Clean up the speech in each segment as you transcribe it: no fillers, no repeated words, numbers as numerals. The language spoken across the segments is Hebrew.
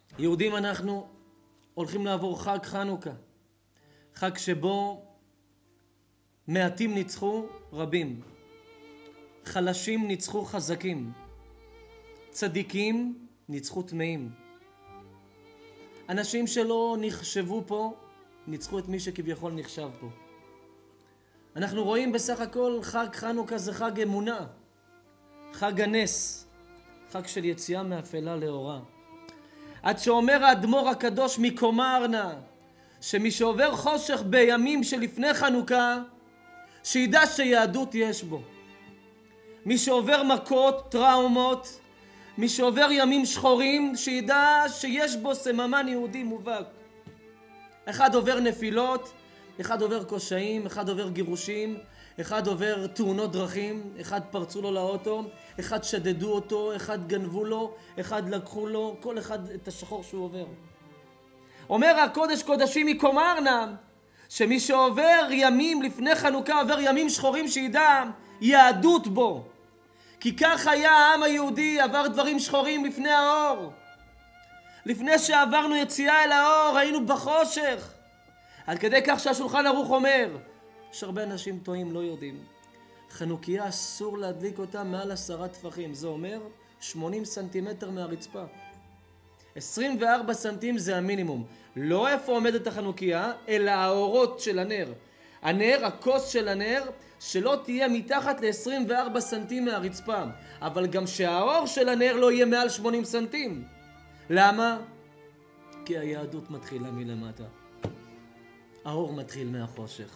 יהודים אנחנו הולכים לעבור חג חנוכה, חג שבו מעטים ניצחו רבים, חלשים ניצחו חזקים, צדיקים ניצחו טמאים. אנשים שלא נחשבו פה ניצחו את מי שכביכול נחשב פה. אנחנו רואים בסך הכל חג חנוכה זה חג אמונה, חג הנס, חג של יציאה מאפלה לאורה. עד שאומר האדמו"ר הקדוש מקומרנה, שמי שעובר חושך בימים שלפני חנוכה, שידע שיהדות יש בו. מי שעובר מכות, טראומות, מי שעובר ימים שחורים, שידע שיש בו סממן יהודי מובהק. אחד עובר נפילות, אחד עובר קושיים, אחד עובר גירושים, אחד עובר תאונות דרכים, אחד פרצו לו לאוטו, אחד שדדו אותו, אחד גנבו לו, אחד לקחו לו, כל אחד את השחור שהוא עובר. אומר הקודש קודשים מקומרנה, שמי שעובר ימים לפני חנוכה עובר ימים שחורים, שידע יהדות בו. כי כך היה העם היהודי, עבר דברים שחורים לפני האור. לפני שעברנו יציאה אל האור היינו בחושך. עד כדי כך שהשולחן ערוך אומר, יש הרבה אנשים טועים, לא יודעים, חנוכיה אסור להדליק אותה מעל 10 טפחים. זה אומר 80 סנטימטר מהרצפה. 24 סנטים זה המינימום. לא איפה עומדת החנוכיה, אלא האורות של הנר. הנר, הכוס של הנר, שלא תהיה מתחת ל-24 סנטים מהרצפה. אבל גם שהאור של הנר לא יהיה מעל 80 סנטים. למה? כי היהדות מתחילה מלמטה. האור מתחיל מהחושך.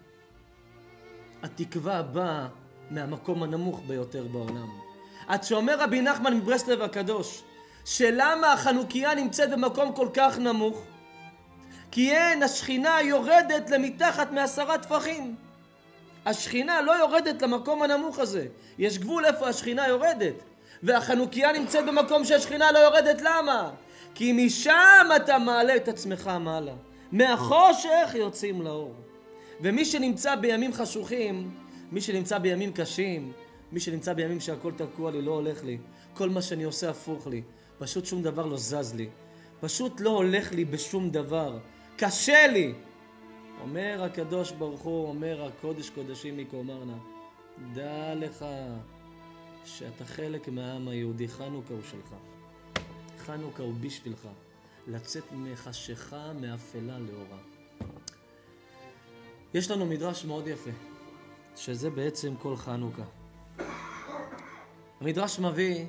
התקווה באה מהמקום הנמוך ביותר בעולם. עד שאומר רבי נחמן מברסלב הקדוש, שלמה החנוכיה נמצאת במקום כל כך נמוך? כי אין, השכינה יורדת למתחת מ10 טפחים. השכינה לא יורדת למקום הנמוך הזה. יש גבול איפה השכינה יורדת. והחנוכיה נמצאת במקום שהשכינה לא יורדת. למה? כי משם אתה מעלה את עצמך מעלה. מהחושך יוצאים לאור. ומי שנמצא בימים חשוכים, מי שנמצא בימים קשים, מי שנמצא בימים שהכל תקוע לי, לא הולך לי, כל מה שאני עושה הפוך לי, פשוט שום דבר לא זז לי, פשוט לא הולך לי בשום דבר, קשה לי. אומר הקדוש ברוך הוא, אומר הקודש קודשים מקומרנה, דע לך שאתה חלק מהעם היהודי, חנוכה הוא שלך. חנוכה הוא בשבילך, לצאת מחשיכה מאפלה לאורה. יש לנו מדרש מאוד יפה, שזה בעצם כל חנוכה. המדרש מביא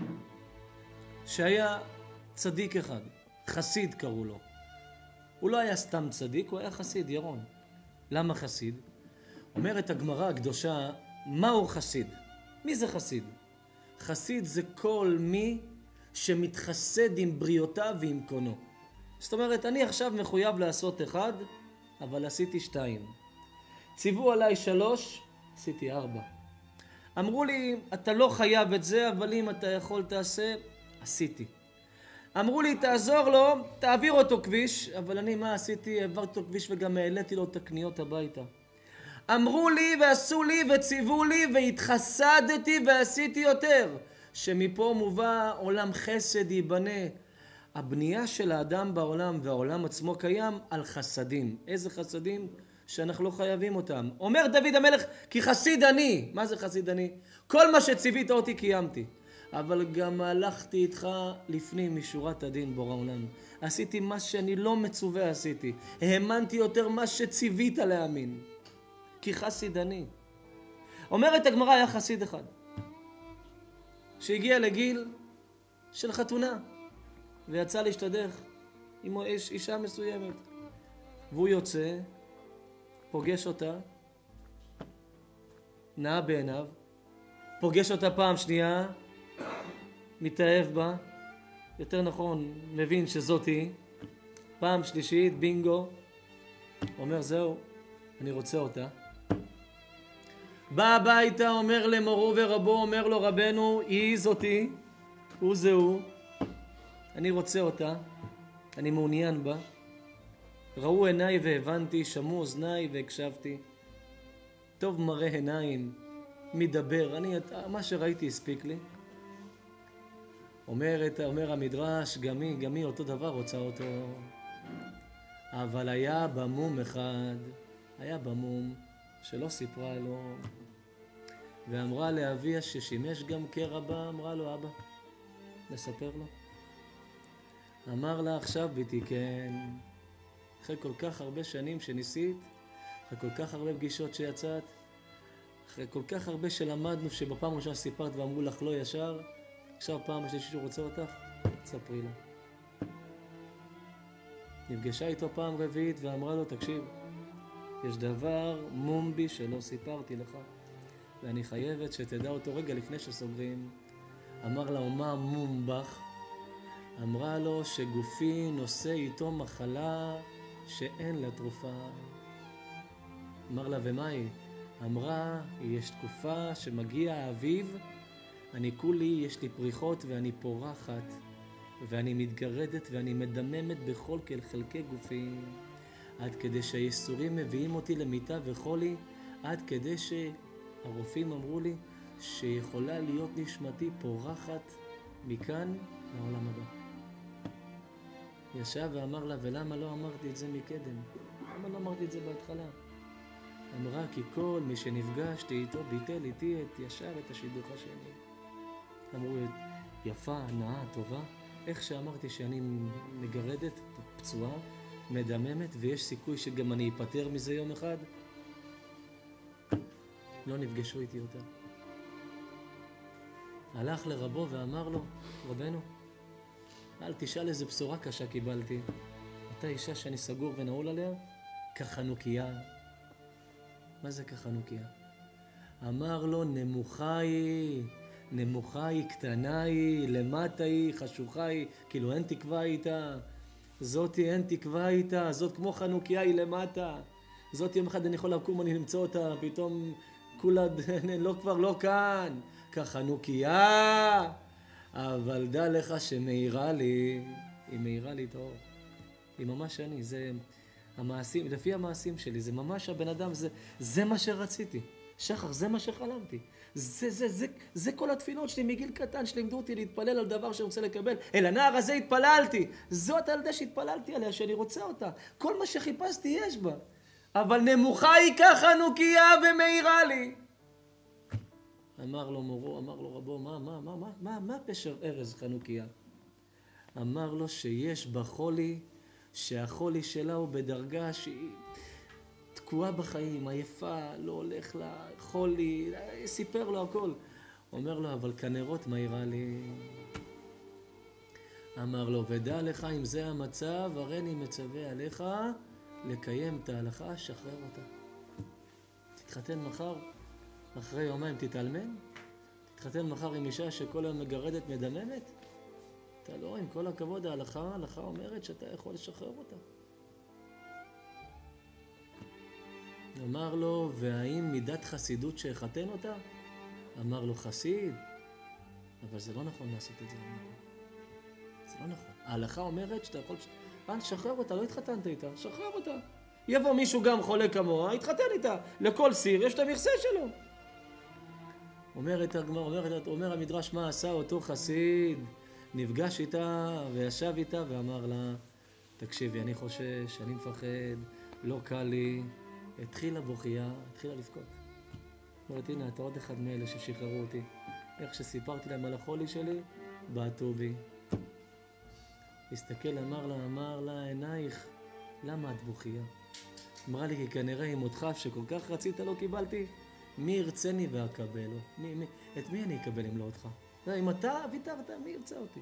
שהיה צדיק אחד, חסיד קראו לו. הוא לא היה סתם צדיק, הוא היה חסיד, ירון. למה חסיד? אומרת הגמרא הקדושה, מהו חסיד? מי זה חסיד? חסיד זה כל מי שמתחסד עם בריאותיו ועם קונו. זאת אומרת, אני עכשיו מחויב לעשות 1, אבל עשיתי 2. ציוו עליי 3, עשיתי 4. אמרו לי, אתה לא חייב את זה, אבל אם אתה יכול תעשה, עשיתי. אמרו לי, תעזור לו, תעביר אותו כביש, אבל אני מה עשיתי? העברתי אותו כביש וגם העליתי לו את הקניות הביתה. אמרו לי ועשו לי וציוו לי והתחסדתי ועשיתי יותר. שמפה מובא עולם חסד ייבנה. הבנייה של האדם בעולם והעולם עצמו קיים על חסדים. איזה חסדים? שאנחנו לא חייבים אותם. אומר דוד המלך, כי חסיד אני. מה זה חסיד אני? כל מה שציווית אותי קיימתי. אבל גם הלכתי איתך לפנים משורת הדין בורא עולם. עשיתי מה שאני לא מצווה עשיתי. האמנתי יותר מה שציווית להאמין. כי חסיד אני. אומרת הגמרא, היה חסיד אחד. שהגיע לגיל של חתונה. ויצא להשתדך עם אישה מסוימת. והוא יוצא, פוגש אותה, נאה בעיניו, פוגש אותה פעם שנייה, מתאהב בה, יותר נכון, מבין שזאת היא, פעם שלישית, בינגו, אומר זהו, אני רוצה אותה. בא הביתה, אומר למורו ורבו, אומר לו רבנו, היא זאתי, הוא זהו, אני רוצה אותה, אני מעוניין בה. ראו עיניי והבנתי, שמעו אוזניי והקשבתי. טוב מראה עיניים, מדבר, מה שראיתי הספיק לי. אומר המדרש, גם היא אותו דבר רוצה אותו. אבל היה במום אחד, שלא סיפרה לו, ואמרה לאביה ששימש גם כרבה, אמרה לו, אבא, נספר לו. אמר לה, עכשיו ביתי, כן, אחרי כל כך הרבה שנים שניסית, אחרי כל כך הרבה פגישות שיצאת, אחרי כל כך הרבה שלמדנו שבפעם ראשונה סיפרת ואמרו לך לא ישר, עכשיו פעם השלישית שהוא רוצה אותך, תספרי לו. נפגשה איתו פעם רביעית ואמרה לו, תקשיב, יש דבר מומבי שלא סיפרתי לך, ואני חייבת שתדע אותו רגע לפני שסוגרים. אמר לה, ומה מום בך? אמרה לו שגופי נושא איתו מחלה שאין לה תרופה. אמר לה, ומה היא? אמרה, יש תקופה שמגיע האביב, אני כולי, יש לי פריחות ואני פורחת, ואני מתגרדת ואני מדממת בכל חלקי גופי, עד כדי שהייסורים מביאים אותי למיטה וחולי, עד כדי שהרופאים אמרו לי שיכולה להיות נשמתי פורחת מכאן לעולם הבא. ישב ואמר לה, ולמה לא אמרתי את זה מקדם? למה לא אמרתי את זה בהתחלה? אמרה, כי כל מי שנפגשתי איתו ביטל איתי ישר את השידוך השני. אמרו, יפה, נאה, טובה, איך שאמרתי שאני מגרדת, פצועה, מדממת, ויש סיכוי שגם אני אפטר מזה יום אחד, לא נפגשו איתי יותר. הלך לרבו ואמר לו, רבנו, אל תשאל איזה בשורה קשה קיבלתי. אותה אישה שאני סגור ונעול עליה, כחנוכיה. מה זה כחנוכיה? אמר לו, נמוכה היא, קטנה היא, למטה היא, חשוכה היא, כאילו אין תקווה איתה. זאתי אין תקווה איתה, זאת כמו חנוכיה היא למטה. זאת יום אחד אני יכול לקום, אני למצוא אותה, פתאום כולה כבר לא כאן. כחנוכיה. אבל דע לך שמאירה לי, היא מאירה לי את האור. היא ממש אני, זה המעשים, לפי המעשים שלי, זה ממש הבן אדם, זה מה שרציתי. שחר, זה מה שחלמתי. זה כל התפילות שלי מגיל קטן, שלימדו אותי להתפלל על דבר שאני רוצה לקבל. אל הנער הזה התפללתי. זאת הילדה שהתפללתי עליה, שאני רוצה אותה. כל מה שחיפשתי יש בה. אבל נמוכה היא כחנוכיה ומאירה לי. אמר לו רבו, מה פשר ארז חנוכיה? אמר לו שיש בחולי, שהחולי שלה הוא בדרגה שהיא תקועה בחיים, עייפה, לא הולך לה, חולי, סיפר לו הכל. אומר לו, אבל כנרות מאירה לי. אמר לו, ודע לך אם זה המצב, הרי אני מצווה עליך לקיים את ההלכה, שחרר אותה. תתחתן מחר, אחרי יומיים תתאלמן, תתחתן מחר עם אישה שכל היום מגרדת מדממת. אתה לא, עם כל הכבוד, ההלכה אומרת שאתה יכול לשחרר אותה. אמר לו, והאם מידת חסידות שיחתן אותה? אמר לו, חסיד. אבל זה לא נכון לעשות את זה. זה לא נכון. ההלכה אומרת שאתה יכול... שחרר אותה, לא התחתנת איתה, שחרר אותה. יבוא מישהו גם חולה כמוה, התחתן איתה. לכל סיר יש את המכסה שלו. אומר המדרש, מה עשה אותו חסיד? נפגש איתה וישב איתה ואמר לה, תקשיבי, אני חושש, אני מפחד, לא קל לי. התחילה בוכייה, התחילה לבכות. אומרת, הנה, אתה עוד אחד מאלה ששחררו אותי. איך שסיפרתי להם על החולי שלי, בעטו בי. הסתכל, אמר לה, עינייך, למה את בוכייה? אמרה לי, כי כנראה עם אותך שכל כך רצית לא קיבלתי, מי ירצני ואקבלו? את מי אני אקבל אם לא אותך? אם אתה ויתרת, מי ירצה אותי?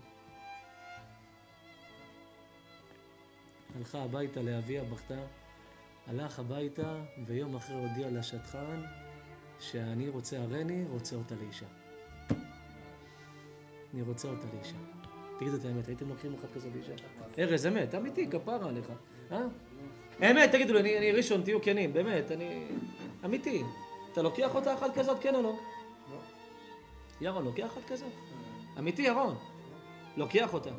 הלכה הביתה לאביה, בכתה, הלך הביתה ויום אחרי הודיע לשטחן שאני רוצה, הרני רוצה אותה לאישה. אני רוצה אותה לאישה. תגידו את האמת, הייתם לוקחים אחת כזאת לאישה? ארז, אמת, אמיתי, כפרה עליך. אמת, תגידו לי, אני ראשון, תהיו כנים, באמת, אני... אמיתי. אתה לוקח אותה אחת כזאת, כן או לא? לא. ירון, לוקח אחת כזאת? אמיתי, ירון. לוקח אותה.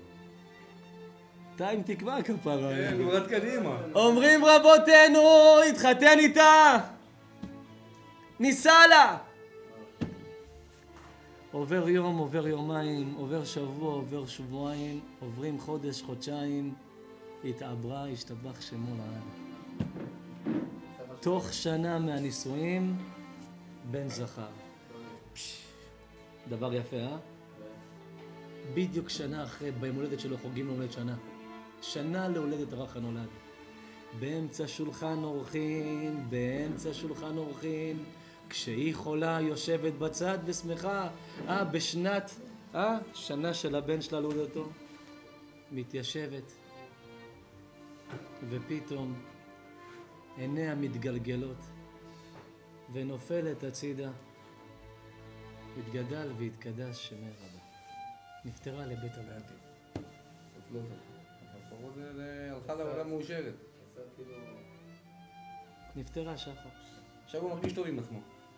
אתה עם תקווה כפרה. כן, גורת קדימה. אומרים רבותינו, התחתן איתה. ניסה לה. עובר יום, עובר יומיים, עובר שבוע, עובר שבועיים, עוברים חודש, חודשיים, התעברה, השתבח שמו לעד. תוך שנה מהנישואים, בן זכר. דבר יפה, בדיוק שנה אחרי, ביום הולדת שלו חוגגים להולדת שנה. שנה להולדת הרך הנולד. באמצע שולחן אורחים, באמצע שולחן אורחים, כשהיא חולה יושבת בצד ושמחה, בשנת, שנה של הבן שלה להולדתו, מתיישבת, ופתאום עיניה מתגלגלות, ונופלת הצידה, התגדל והתקדש שמי רבה. נפטרה לבית הלאתי. לפחות זה הלכה לעבודה מאושרת. נפטרה שחר. עכשיו הוא מרגיש טוב עם עצמו.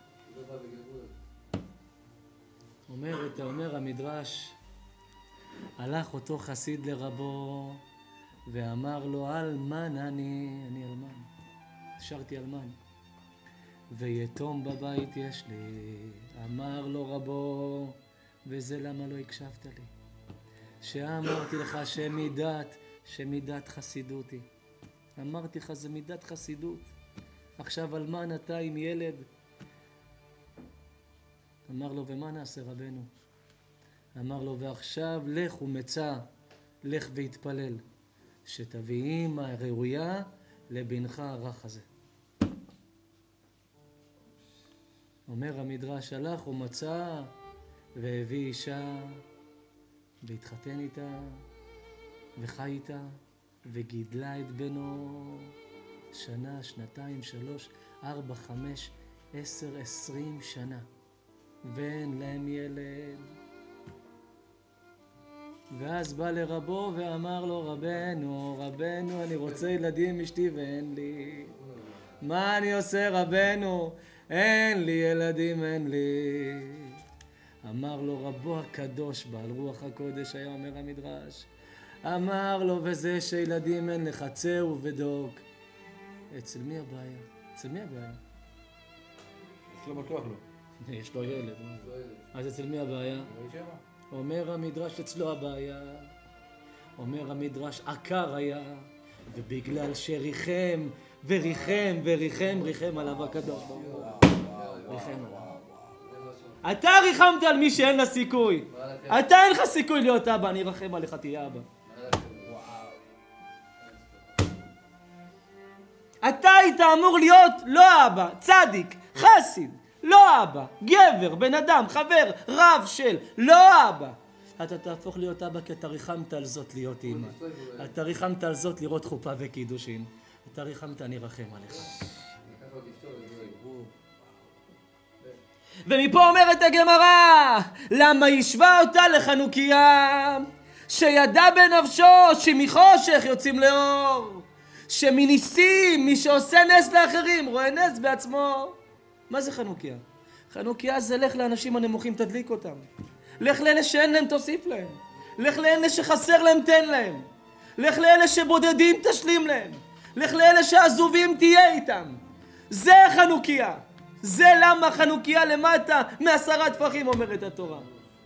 אומר המדרש, הלך אותו חסיד לרבו ואמר לו, אלמן אני אלמן, שרתי אלמן, ויתום בבית יש לי. אמר לו רבו, וזה למה לא הקשבת לי? שאמרתי לך שמידת חסידות היא. אמרתי לך זה מידת חסידות. עכשיו אלמן אתה עם ילד. אמר לו, ומה נעשה רבנו? אמר לו, ועכשיו לך ומצא, לך והתפלל, שתביא אימא ראויה לבנך הרך הזה. אומר המדרש, הלך ומצא והביא אישה והתחתן איתה וחי איתה וגידלה את בנו שנה, שנתיים, 3, 4, 5, 10, 20 שנה, ואין להם ילד. ואז בא לרבו ואמר לו, רבנו, אני רוצה ילדים אשתי ואין לי. מה אני עושה רבנו? אין לי ילדים, אין לי. אמר לו רבו הקדוש, בעל רוח הקודש, היה אומר המדרש, אמר לו, וזה שילדים אין לך, צא ובדוק. אצל מי הבעיה? אצל מי הבעיה? אצלו בטוח לא. יש לו ילד. אז אצל מי הבעיה? אומר המדרש, אצלו הבעיה. אומר המדרש, עקר היה, ובגלל שריחם וריחם עליו הקדוש. ריחם עליו. אתה ריחמת על מי שאין לה סיכוי. אתה אין לך סיכוי להיות אבא, אני ארחם עליך, תהיה אבא. אתה היית אמור להיות לא אבא, צדיק, חסיד, לא אבא, גבר, בן אדם, חבר, רב של, לא אבא. אתה תהפוך להיות אבא כי אתה ריחמת על זאת להיות אמא. אתה ריחמת על זאת לראות חופה וקידושין. אתה ריחמת, אני רחם עליך. ומפה אומרת הגמרא, למה ישבה אותה לחנוכיה, שידע בנפשו שמחושך יוצאים לאור, שמניסים, מי שעושה נס לאחרים רואה נס בעצמו. מה זה חנוכיה? חנוכיה זה לך לאנשים הנמוכים תדליק אותם, לך לאלה שאין להם תוסיף להם, לך לאלה שחסר להם תן להם, לך לאלה שבודדים תשלים להם, לך לאלה שעזובים תהיה איתם. זה חנוכיה. זה למה חנוכיה למטה מ10 טפחים אומרת התורה.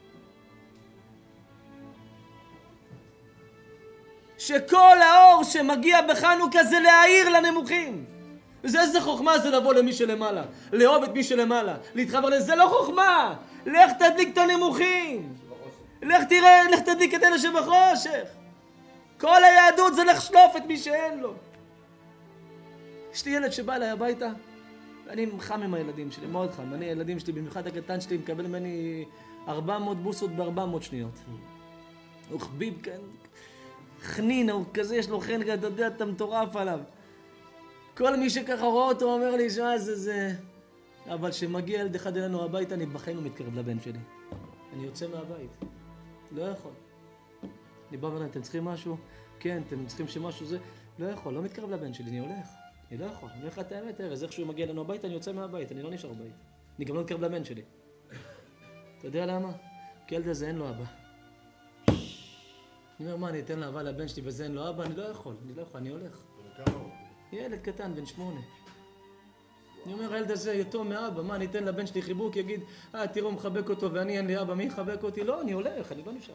שכל האור שמגיע בחנוכה זה להאיר לנמוכים. איזה חוכמה זה לבוא למי שלמעלה, לאהוב את מי שלמעלה, להתחבר לזה. לא חוכמה. לך תדליק את הנמוכים, לך תראה, לך תדליק את אלה שבחושך. כל היהדות זה לחשלוף את מי שאין לו. יש לי ילד שבא אליי הביתה, אני חם עם הילדים שלי, מאוד חם. הילדים שלי, במיוחד הקטן שלי, מקבל ממני 400 בוסות ב400 שניות. הוא חביב כאן, חנין, הוא כזה, יש לו חן, אתה יודע, אתה מטורף עליו. כל מי שככה רואה אותו אומר לי, שמה זה. אבל שמגיע ילד אחד אלינו הביתה, אני בחיים לא מתקרב לבן שלי. אני יוצא מהבית. לא יכול. אני בא ואומר, אתם צריכים משהו? כן, אתם צריכים שמשהו זה? לא יכול, לא מתקרב לבן שלי, אני הולך. אני לא יכול, אני הולך את האמת, אז איך שהוא מגיע אלינו הביתה, אני יוצא מהבית, אני לא נשאר בית. אני גם לא מתקרב לבן שלי. אתה יודע למה? כי ילד הזה אין לו אבא. אני אומר, מה, אני אתן לאהבה לבן שלי וזה אין לו אבא? אני לא יכול, אני הולך. ילד קטן, בן 8. אני אומר, הילד הזה יתום מאבא, מה, אני אתן לבן שלי חיבוק, יגיד, תראו, הוא מחבק אותו ואני אין לי אבא, מי יחבק אותי? לא, אני הולך, אני לא נשאר.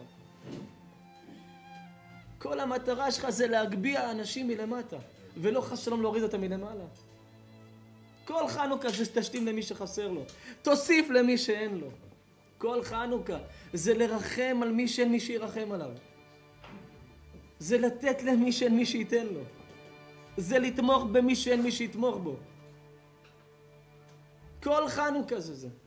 כל המטרה שלך זה להגביה אנשים מלמטה, ולא חס שלום להוריד אותם מלמעלה. כל חנוכה זה תשתים למי שחסר לו, תוסיף למי שאין לו. כל חנוכה זה לרחם על מי שאין מי שירחם עליו. זה לתת למי שאין מי שייתן לו. זה לתמוך במי שאין מי שיתמוך בו. כל חנוכה זה.